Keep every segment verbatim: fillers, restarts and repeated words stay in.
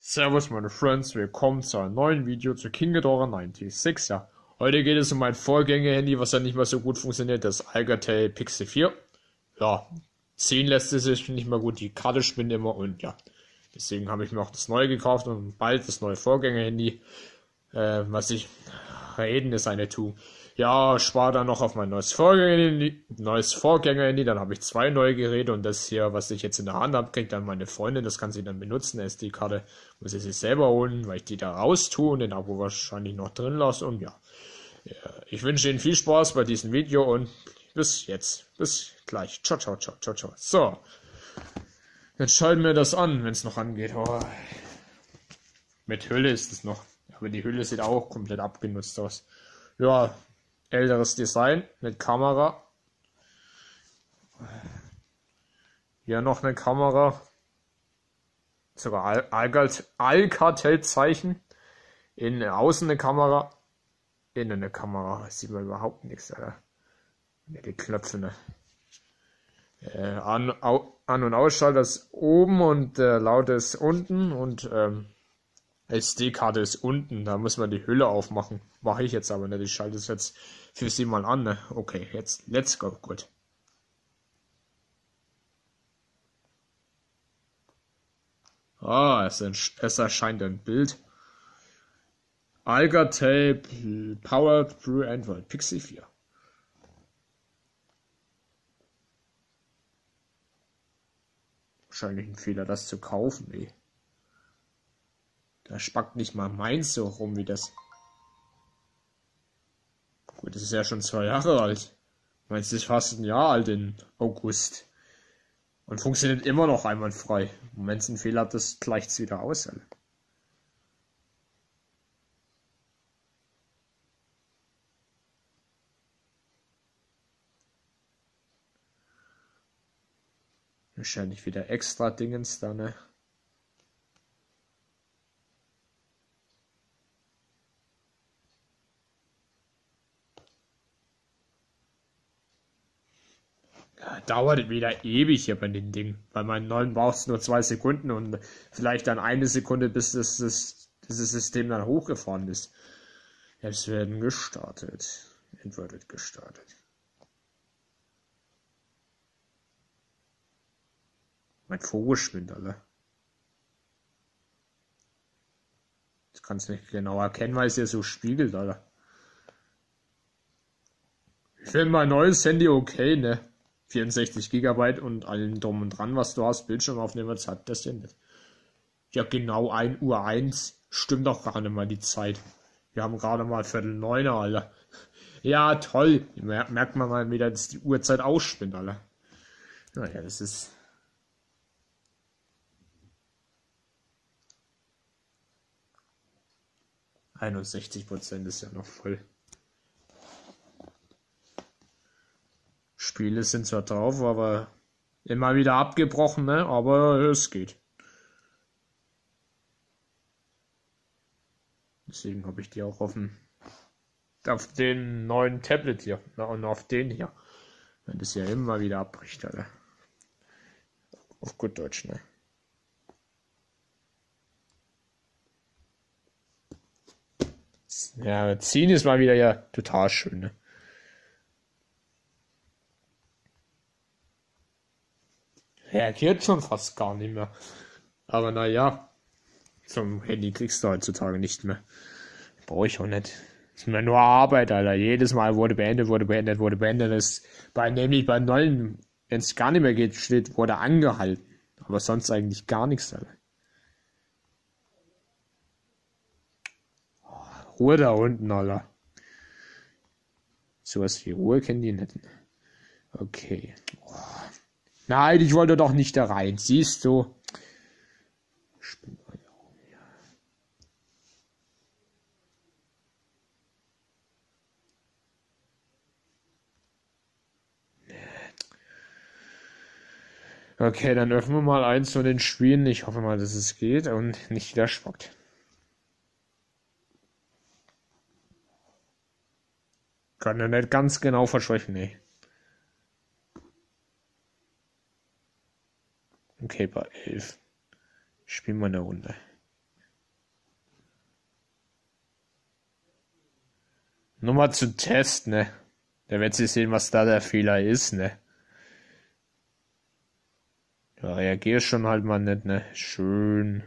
Servus meine Friends, willkommen zu einem neuen Video zu King Ghidorah sechsundneunzig. Ja, heute geht es um mein Vorgänger-Handy, was ja nicht mehr so gut funktioniert, das Alcatel Pixel vier. Ja, ziehen lässt es sich nicht mehr gut, die Karte spinnt immer und ja, deswegen habe ich mir auch das neue gekauft und bald das neue Vorgänger-Handy. Äh, was ich reden ist eine Tu. Ja, spare dann noch auf mein neues Vorgänger-Handy, neues Vorgänger-Handy, dann habe ich zwei neue Geräte und das hier, was ich jetzt in der Hand habe, kriegt dann meine Freundin, das kann sie dann benutzen, S D-Karte, muss ich sich selber holen, weil ich die da raus tue und den Abo wahrscheinlich noch drin lasse und ja. ja. Ich wünsche Ihnen viel Spaß bei diesem Video und bis jetzt, bis gleich. Ciao, ciao, ciao, ciao, ciao. So, jetzt schalten wir das an, wenn es noch angeht. Oh. Mit Hülle ist es noch, aber die Hülle sieht auch komplett abgenutzt aus. Ja, älteres Design mit Kamera. Hier noch eine Kamera. Sogar Al Alcatel-Zeichen. Innen außen eine Kamera. Innen eine Kamera. Das sieht man überhaupt nichts, Alter. Die Knöpfe, ne? Äh, an, au, an- und Ausschalter ist oben und äh, laut ist unten und ähm, S D-Karte ist unten, da muss man die Hülle aufmachen. Mache ich jetzt aber nicht, ich schalte es jetzt für Sie mal an. Ne? Okay, jetzt, let's go, gut. Ah, es, es erscheint ein Bild. Alcatel Powered through Android Pixel vier. Wahrscheinlich ein Fehler, das zu kaufen, nee. Da spackt nicht mal meins so rum wie das. Gut, das ist ja schon zwei Jahre alt. Meins ist fast ein Jahr alt in August. Und funktioniert immer noch einwandfrei. Wenn es einen Fehler hat, das gleicht es wieder aus. Alter. Wahrscheinlich wieder extra Dingens da, ne? Dauert wieder ewig hier bei den Dingen. Bei meinen neuen braucht es nur zwei Sekunden und vielleicht dann eine Sekunde, bis das, das, dieses System dann hochgefahren ist. Jetzt werden gestartet. Entweder gestartet. Mein Vogel spinnt, Alter. Das kannst du nicht genau erkennen, weil es hier so spiegelt, Alter. Ich finde mein neues Handy okay, ne? vierundsechzig Gigabyte und allem drum und dran, was du hast, Bildschirmaufnehmer, hat das denn nicht. Ja, genau ein Uhr eins, stimmt doch gar nicht mal die Zeit. Wir haben gerade mal Viertel neun, Alter. Ja, toll. Merkt man mal wieder, dass die Uhrzeit ausspinnt, Alter. Naja, das ist... einundsechzig Prozent ist ja noch voll. Spiele sind zwar drauf, aber immer wieder abgebrochen, ne? Aber es geht. Deswegen habe ich die auch offen. Auf den neuen Tablet hier. Und auf den hier. Wenn das ja immer wieder abbricht, Alter. Auf gut Deutsch, ne? Ja, ziehen ist mal wieder ja total schön, ne? Reagiert schon fast gar nicht mehr. Aber naja, zum Handy kriegst du heutzutage nicht mehr. Brauche ich auch nicht. Ist mir nur Arbeit, Alter. Jedes Mal wurde beendet, wurde beendet, wurde beendet. Das bei, nämlich bei neuen, wenn es gar nicht mehr geht, steht, wurde angehalten. Aber sonst eigentlich gar nichts, Alter. Ruhe da unten, Alter. Sowas wie Ruhe kennen die nicht. Okay. Oh. Nein, ich wollte doch nicht da rein. Siehst du? Okay, dann öffnen wir mal eins von den Spielen. Ich hoffe mal, dass es geht und nicht wieder spackt. Kann er nicht ganz genau versprechen, nee. Okay, bei elf. Spielen wir eine Runde. Nur mal zu testen, ne? Da wird sie sehen, was da der Fehler ist, ne? Da reagier schon halt mal nicht, ne? Schön.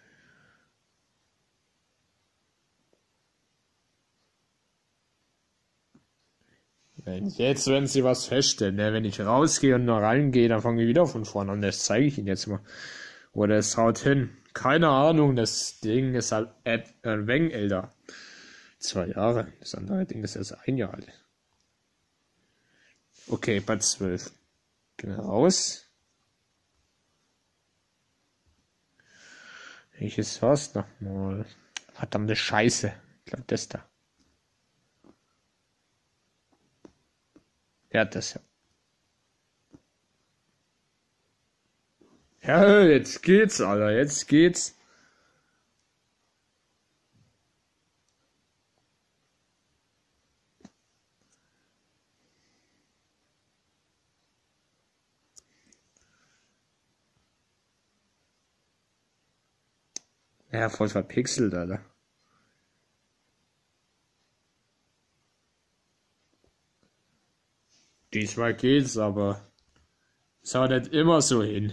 Wenn jetzt, wenn sie was feststellen, ne? Wenn ich rausgehe und noch reingehe, dann fange ich wieder von vorne an. Das zeige ich Ihnen jetzt mal. Oder es haut hin. Keine Ahnung, das Ding ist halt ein wenig älter. Zwei Jahre. Das andere Ding ist erst ein Jahr alt. Okay, bei zwölf. Gehen wir raus. Welches war's nochmal? Verdammte Scheiße. Ich glaube, das da. Ja, das ja. Ja, jetzt geht's, Alter. Jetzt geht's. Ja, voll verpixelt, Alter. Diesmal geht's, aber es haut nicht immer so hin.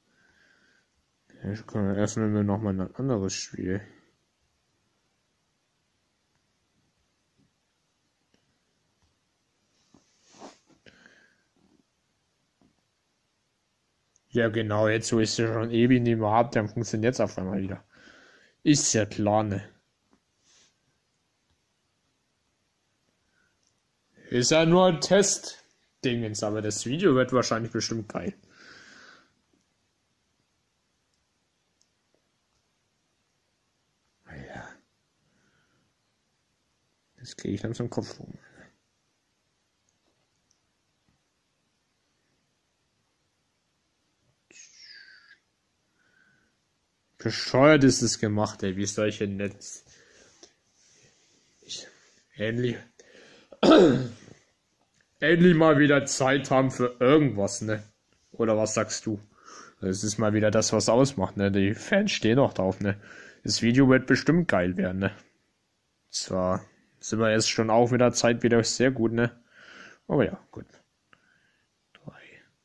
Ich kann öffnen wir nochmal ein anderes Spiel. Ja genau, jetzt wo ich sie schon ewig nicht mehr hab, dann funktioniert es auf einmal wieder. Ist ja klar, ne? Ist ja nur ein Test-Dingens, aber das Video wird wahrscheinlich bestimmt geil. Ja. Jetzt kriege ich langsam Kopf rum. Bescheuert ist es gemacht, ey, wie solche Netz. Ich, endlich. Endlich mal wieder Zeit haben für irgendwas, ne? Oder was sagst du? Das ist mal wieder das, was ausmacht, ne? Die Fans stehen auch drauf, ne? Das Video wird bestimmt geil werden, ne? Zwar sind wir jetzt schon auch mit der Zeit wieder sehr gut, ne? Aber ja, gut. Drei.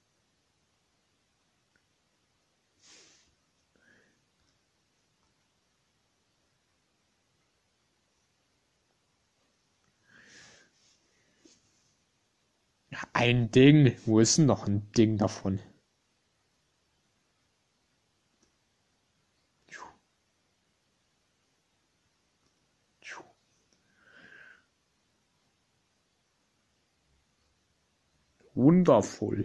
Ein Ding. Wo ist denn noch ein Ding davon? Wundervoll.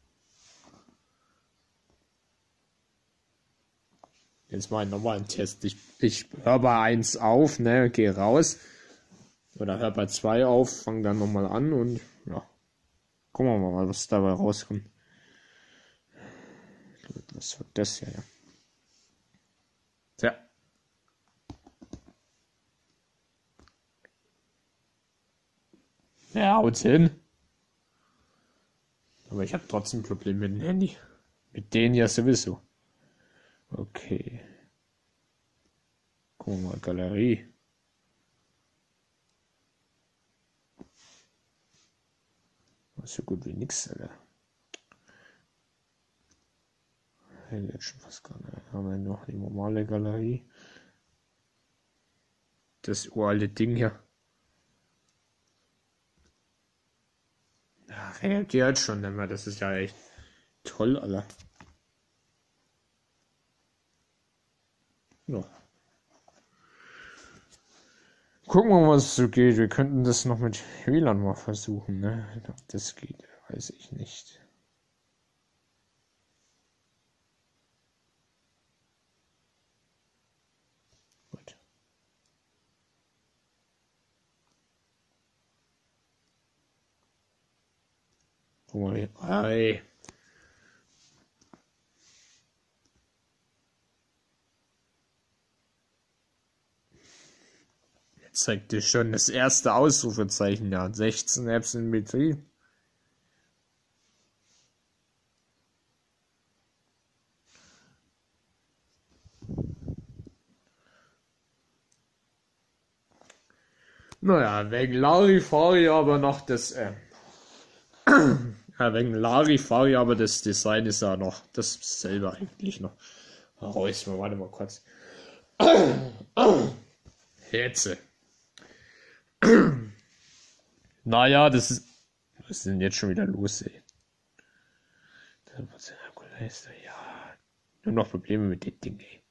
Jetzt mal nochmal einen Test. Ich, ich höre bei eins auf, ne, gehe raus. Oder hör bei zwei auf, fang dann nochmal an und ja. Gucken wir mal, was dabei rauskommt. Was wird das hier? Ja. Tja. Ja, haut's hin. Aber ich habe trotzdem Probleme mit dem Handy. Mit denen ja sowieso. Okay. Gucken wir mal, Galerie. So gut wie nix, Alter. Jetzt schon fast gar nicht. Haben wir noch die normale Galerie. Das uralte Ding hier. Ja, reagiert schon immer. Das ist ja echt toll, Alter. Ja. Gucken wir mal, was so geht. Wir könnten das noch mit W L A N mal versuchen, ne? Ob das geht, weiß ich nicht. Gut. Guck mal hier. Hey. Jetzt zeigt dir schon das erste Ausrufezeichen, ja. sechzehn Apps in Betrieb. Naja, wegen Larifari aber noch das, äh, ja, wegen Larifari aber das Design ist ja noch dasselbe eigentlich noch. Raus, mal, warte mal kurz. Hetze. Naja, das ist, was ist denn jetzt schon wieder los, ey? Ja, nur noch Probleme mit dem Ding, ey.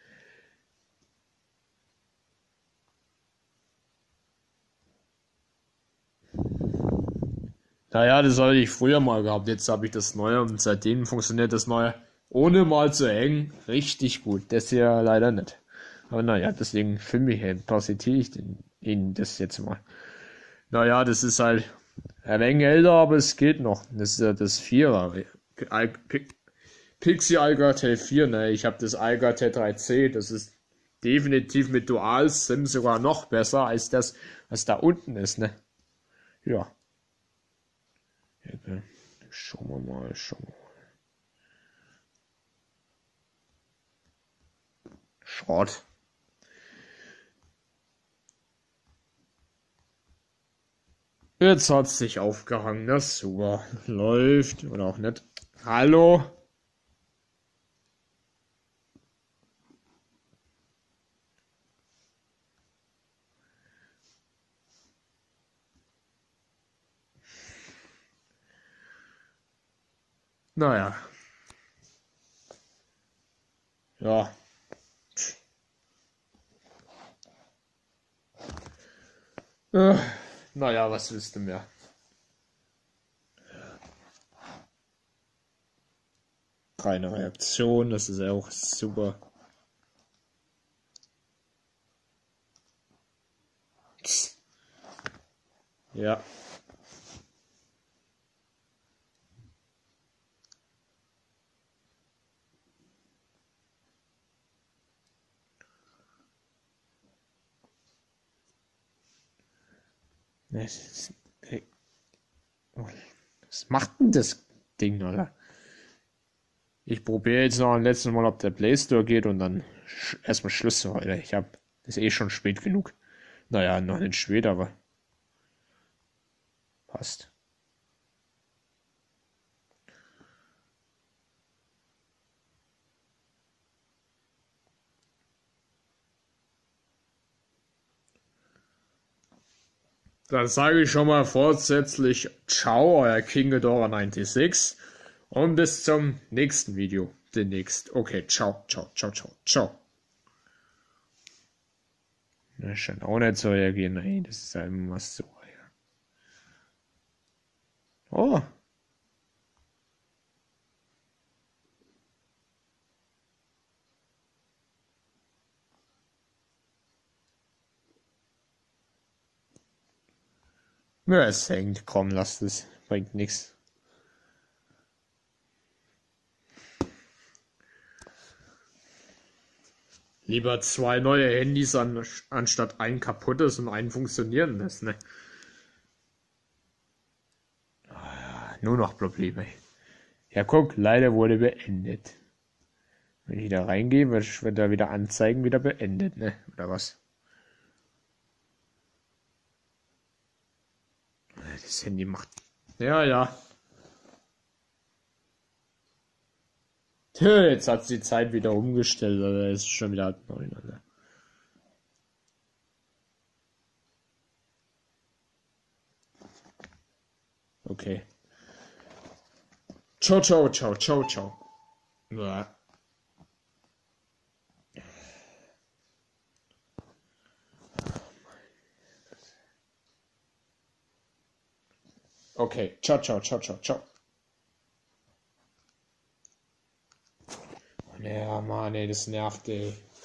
Naja, das hatte ich früher mal gehabt. Jetzt habe ich das Neue und seitdem funktioniert das Neue ohne mal zu hängen richtig gut. Das hier leider nicht. Aber naja, deswegen filme ich halt, präsentiere ich den, Ihnen das jetzt mal. Naja, das ist halt ein wenig älter, aber es geht noch. Das ist ja das Vierer. Pixie Alcatel vier, ne? Ich habe das Alcatel drei C. Das ist definitiv mit Dual-SIM sogar noch besser als das, was da unten ist, ne? Ja. Okay. Schauen wir mal, schauen wir mal. Schrott. Jetzt hat es sich aufgehangen, das super. Läuft oder auch nicht. Hallo? Naja. Ja. Äh, naja, was willst du mehr? Keine Reaktion, das ist ja auch super. Ja. Was macht denn das Ding, oder? Ich probiere jetzt noch ein letztes Mal, ob der Play Store geht und dann sch erstmal Schluss für heute. Ich habe, ist eh schon spät genug. Naja, noch nicht spät, aber passt. Dann sage ich schon mal vorsätzlich Ciao, euer King Ghidorah sechsundneunzig und bis zum nächsten Video. Demnächst. Okay, ciao, ciao, ciao, ciao, ciao. Das scheint auch nicht zu reagieren. Nein, das ist einfach was so. Oh. Ja, es hängt. Komm, lasst es. Bringt nichts. Lieber zwei neue Handys an, anstatt ein kaputtes und ein funktionierendes, ne? Ah, nur noch Probleme. Ja, guck, leider wurde beendet. Wenn ich da reingehe, wird, wird er wieder anzeigen, wieder beendet, ne? Oder was? Das Handy macht. Ja, ja. Jetzt hat sie die Zeit wieder umgestellt, oder ist schon wieder neun, oder? Okay. Ciao, ciao, ciao, ciao, ciao. Ja. Okay, ciao, ciao, ciao, ciao, ciao. Ja, Mann, ey, das nervt, ey.